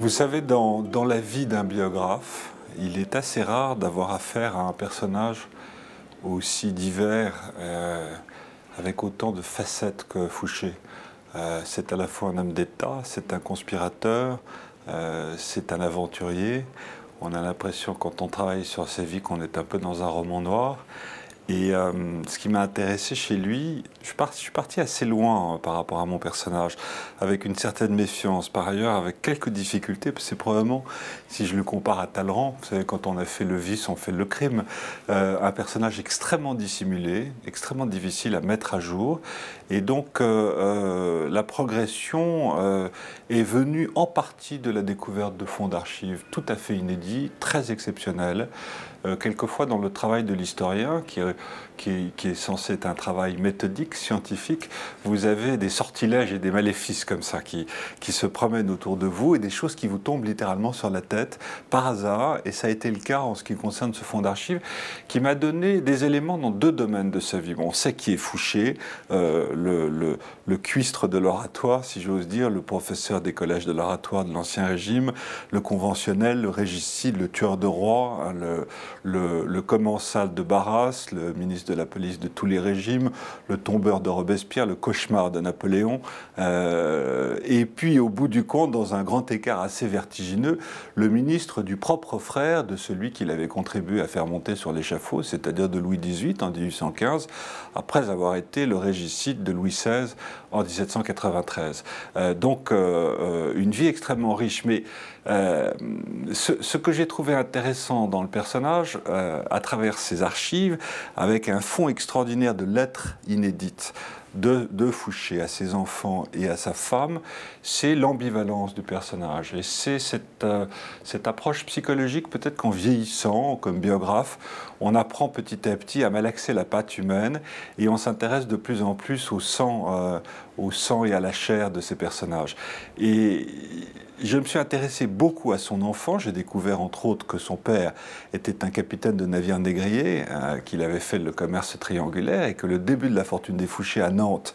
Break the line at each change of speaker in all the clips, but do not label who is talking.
Vous savez, dans la vie d'un biographe, il est assez rare d'avoir affaire à un personnage aussi divers, avec autant de facettes que Fouché. C'est à la fois un homme d'État, c'est un conspirateur, c'est un aventurier. On a l'impression, quand on travaille sur sa vie, qu'on est un peu dans un roman noir. Et ce qui m'a intéressé chez lui, je suis parti assez loin par rapport à mon personnage, avec une certaine méfiance, par ailleurs avec quelques difficultés, parce que c'est probablement, si je le compare à Talleyrand, vous savez, quand on a fait le vice, on fait le crime, un personnage extrêmement dissimulé, extrêmement difficile à mettre à jour, et donc la progression est venue en partie de la découverte de fonds d'archives tout à fait inédits, très exceptionnels, quelquefois dans le travail de l'historien, qui est censé être un travail méthodique, scientifique, vous avez des sortilèges et des maléfices comme ça qui se promènent autour de vous et des choses qui vous tombent littéralement sur la tête par hasard. Et ça a été le cas en ce qui concerne ce fonds d'archives qui m'a donné des éléments dans deux domaines de sa vie. Bon, on sait qui est Fouché, le cuistre de l'oratoire, si j'ose dire, le professeur des collèges de l'oratoire de l'Ancien Régime, le conventionnel, le régicide, le tueur de rois, hein, le commensal de Barras, le ministre de la police de tous les régimes, le tombeur de Robespierre, le cauchemar de Napoléon, et puis au bout du compte, dans un grand écart assez vertigineux, le ministre du propre frère de celui qu'il avait contribué à faire monter sur l'échafaud, c'est-à-dire de Louis XVIII en 1815, après avoir été le régicide de Louis XVI en 1793. Donc une vie extrêmement riche, mais ce que j'ai trouvé intéressant dans le personnage, à travers ses archives, avec un fond extraordinaire de lettres inédites de Fouché à ses enfants et à sa femme, c'est l'ambivalence du personnage. Et c'est cette approche psychologique, peut-être qu'en vieillissant, comme biographe, on apprend petit à petit à malaxer la pâte humaine et on s'intéresse de plus en plus au sang et à la chair de ces personnages. Et je me suis intéressé beaucoup à son enfant. J'ai découvert entre autres que son père était un capitaine de navire négrier, qu'il avait fait le commerce triangulaire et que le début de la fortune des Fouché à Nantes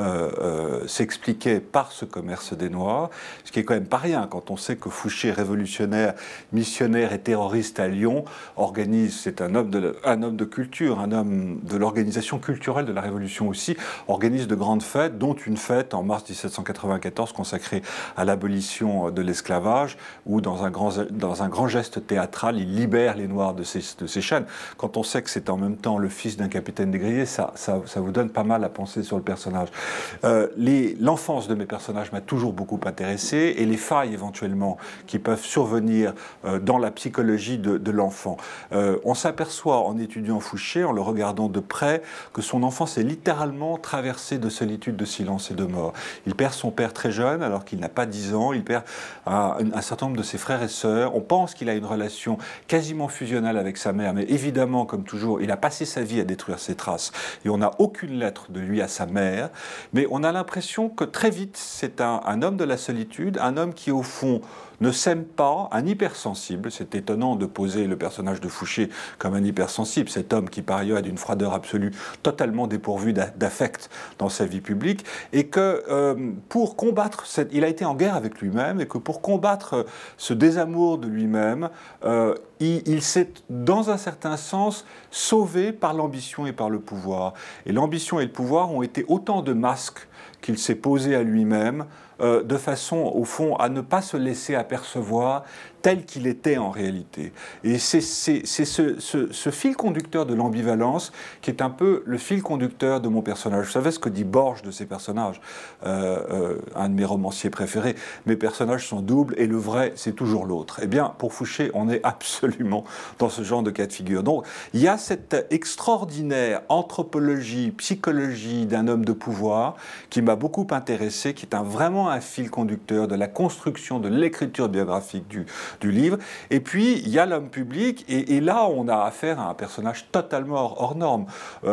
s'expliquait par ce commerce des Noirs, ce qui est quand même pas rien quand on sait que Fouché, révolutionnaire, missionnaire et terroriste à Lyon, c'est un homme de culture, un homme de l'organisation culturelle de la Révolution aussi, organise de grandes fêtes, dont une fête en mars 1794 consacrée à l'abolition de l'esclavage, où dans un grand geste théâtral, il libère les Noirs de ces chaînes. Quand on sait que c'est en même temps le fils d'un capitaine négrier, ça vous donne pas mal à penser sur le personnage. L'enfance de mes personnages m'a toujours beaucoup intéressé, et les failles éventuellement qui peuvent survenir dans la psychologie de l'enfant. On s'aperçoit en étudiant Fouché, en le regardant de près, que son enfance est littéralement traversée de solitude, de silence et de mort. Il perd son père très jeune, alors qu'il n'a pas 10 ans, il perd un certain nombre de ses frères et sœurs. On pense qu'il a une relation quasiment fusionnelle avec sa mère, mais évidemment, comme toujours, il a passé sa vie à détruire ses traces. Et on n'a aucune lettre de lui à sa mère, mais on a l'impression que très vite, c'est un homme de la solitude, un homme qui, au fond, ne s'aime pas, un hypersensible. C'est étonnant de poser le personnage de Fouché comme un hypersensible, cet homme qui par ailleurs est d'une froideur absolue, totalement dépourvu d'affect dans sa vie publique, et que pour combattre, il a été en guerre avec lui-même, et que pour combattre ce désamour de lui-même, il s'est, dans un certain sens, sauvé par l'ambition et par le pouvoir. Et l'ambition et le pouvoir ont été autant de masques qu'il s'est posé à lui-même, de façon, au fond, à ne pas se laisser apercevoir tel qu'il était en réalité. Et c'est ce fil conducteur de l'ambivalence qui est un peu le fil conducteur de mon personnage. Vous savez ce que dit Borges de ses personnages, un de mes romanciers préférés, mes personnages sont doubles et le vrai, c'est toujours l'autre. Eh bien, pour Fouché, on est absolument dans ce genre de cas de figure. Donc, il y a cette extraordinaire anthropologie, psychologie d'un homme de pouvoir qui m'a beaucoup intéressé, qui est vraiment un fil conducteur de la construction, de l'écriture biographique du livre. Et puis, il y a l'homme public, et là, on a affaire à un personnage totalement hors norme.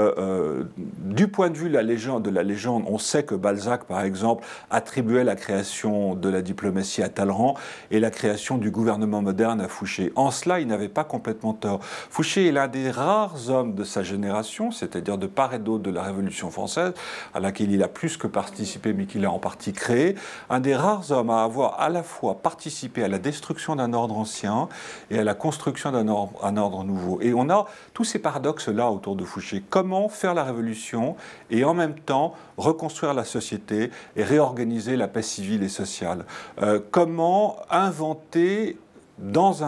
Du point de vue de la légende, on sait que Balzac, par exemple, attribuait la création de la diplomatie à Talleyrand et la création du gouvernement moderne à Fouché. En cela, il n'avait pas complètement tort. Fouché est l'un des rares hommes de sa génération, c'est-à-dire de part et d'autre de la Révolution française, à laquelle il a plus que participé, mais qu'il a en partie créé, un des rares hommes à avoir à la fois participé à la destruction d'un ordre ancien et à la construction d'un ordre nouveau. Et on a tous ces paradoxes-là autour de Fouché. Comment faire la révolution et en même temps reconstruire la société et réorganiser la paix civile et sociale. Comment inventer dans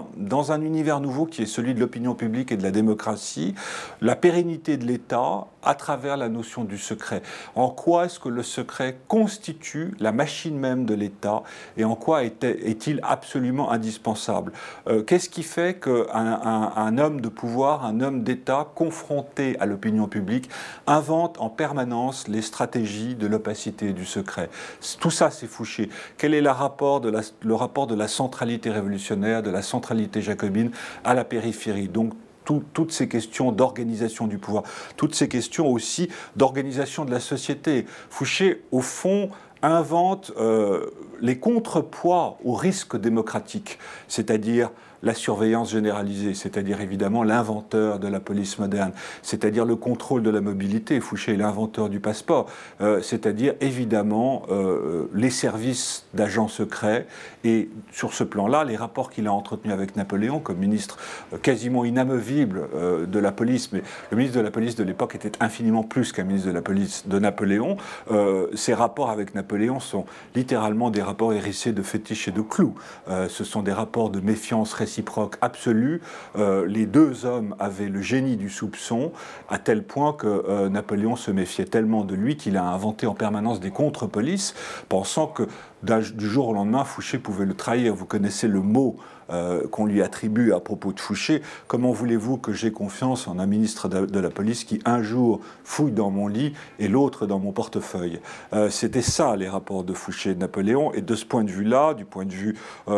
un univers nouveau qui est celui de l'opinion publique et de la démocratie, la pérennité de l'État à travers la notion du secret. En quoi est-ce que le secret constitue la machine même de l'État et en quoi est-il absolument indispensable? Qu'est-ce qui fait qu'un homme de pouvoir, un homme d'État confronté à l'opinion publique invente en permanence les stratégies de l'opacité et du secret? Tout ça, c'est Fouché. Quel est le rapport de la centralité révolutionnaire, de la centralité jacobine à la périphérie? Donc, toutes ces questions d'organisation du pouvoir, toutes ces questions aussi d'organisation de la société. Fouché, au fond, invente les contrepoids au risque démocratique, c'est-à-dire la surveillance généralisée, c'est-à-dire évidemment l'inventeur de la police moderne, c'est-à-dire le contrôle de la mobilité. Fouché est l'inventeur du passeport, c'est-à-dire évidemment les services d'agents secrets. Et sur ce plan-là, les rapports qu'il a entretenus avec Napoléon, comme ministre quasiment inamovible de la police, mais le ministre de la police de l'époque était infiniment plus qu'un ministre de la police de Napoléon, ces rapports avec Napoléon sont littéralement des rapports hérissés de fétiches et de clous. Ce sont des rapports de méfiance réciproque absolue. Les deux hommes avaient le génie du soupçon, à tel point que Napoléon se méfiait tellement de lui qu'il a inventé en permanence des contre-polices, pensant que du jour au lendemain, Fouché pouvait le trahir. Vous connaissez le mot qu'on lui attribue à propos de Fouché. Comment voulez-vous que j'aie confiance en un ministre de la police qui un jour fouille dans mon lit et l'autre dans mon portefeuille? C'était ça les rapports de Fouché et de Napoléon. Et de ce point de vue-là, du point de vue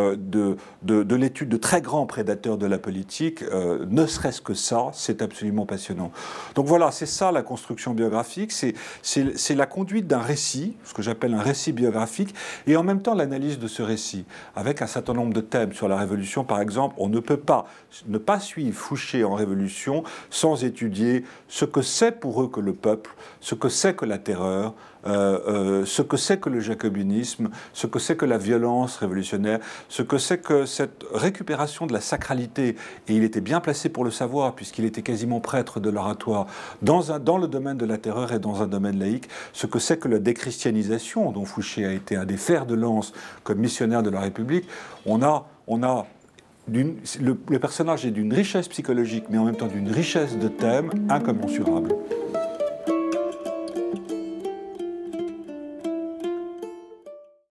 de l'étude de très grands prédateurs de la politique, ne serait-ce que ça, c'est absolument passionnant. Donc voilà, c'est ça la construction biographique, c'est la conduite d'un récit, ce que j'appelle un récit biographique, et en même temps l'analyse de ce récit, avec un certain nombre de thèmes sur la Révolution. Par exemple, on ne peut pas ne pas suivre Fouché en Révolution sans étudier ce que c'est pour eux que le peuple, ce que c'est que la terreur, ce que c'est que le jacobinisme, ce que c'est que la violence révolutionnaire, ce que c'est que cette récupération de la sacralité, et il était bien placé pour le savoir, puisqu'il était quasiment prêtre de l'oratoire, dans le domaine de la terreur et dans un domaine laïque, ce que c'est que la déchristianisation, dont Fouché a été un des fers de lance comme missionnaire de la République. Le personnage est d'une richesse psychologique, mais en même temps d'une richesse de thèmes incommensurable.